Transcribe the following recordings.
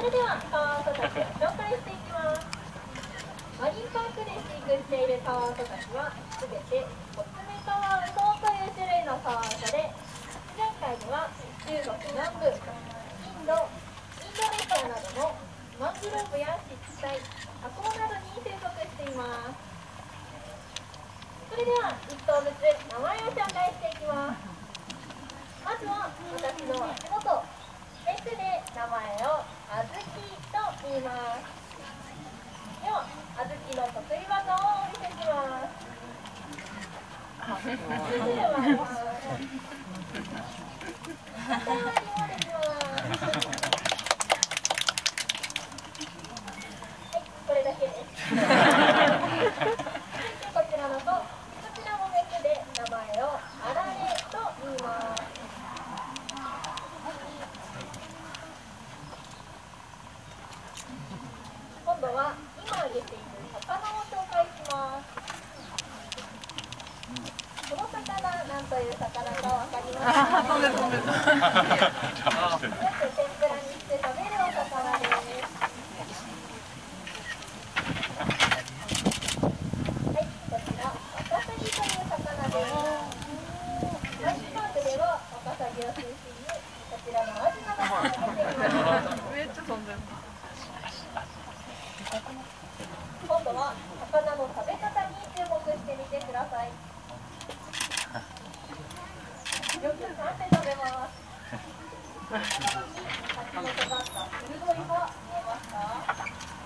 それではカワウソたちを紹介していきます。マリンパークで飼育しているカワウソたちはすべてコツメカワウソという種類のカワウソで、前回では中国南部、インドネシアなどのマングローブや湿地帯、河口などに生息しています。それでは一頭ずつ名前を紹介していきます。まずは私の足元、メスで名前をあずきと言います。では、あずきの得意技をお見せします。すぐで割ります。反対割りもできます。はい、これだけです。こちらの子、こちらもメスで名前をあられと言います。今度は今あげている魚を紹介します。この魚、何という魚かわかりますか？よく天ぷらにして食べるお魚です。はい、こちらワカサギという魚です。マリンパークではワカサギを中心にこちらのアジなども食べています。 めっちゃ飛んでる。 今度は魚の食べ方に注目してみてください。よく噛んで食べます。この時、先の尖った鋭い歯、見えますか？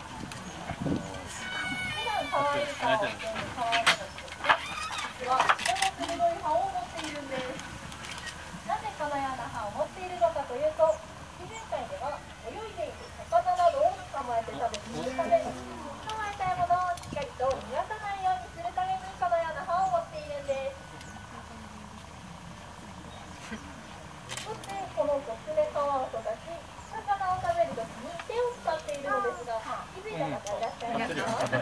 普段可愛い顔をしているカワウソたちですが、実はとても鋭い歯を持っているんです。なぜこのような歯を持っているのかというと、自然界では泳いでいる魚などを捕まえて食べているため、捕まえた獲物をしっかりと逃がさないようにするためにこのような歯を持っているんです。そしてこのコツメカワウソたち、魚を食べるときに手を使っているのですが、気づいた方いらっしゃいますか？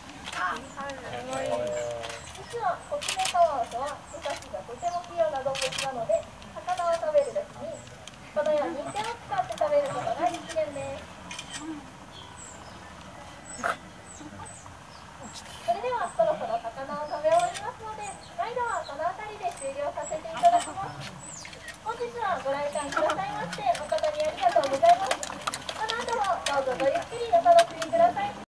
実はコツメカワウソは手先がとても器用な動物なので、魚を食べるときにこのように手を使って食べることができるんです。それではそろそろ魚を食べ終わりますので、ガイドはこの辺りで終了させていただきます。本日はご来館くださいまして誠にありがとうございます。この後もどうぞごゆっくりお楽しみください。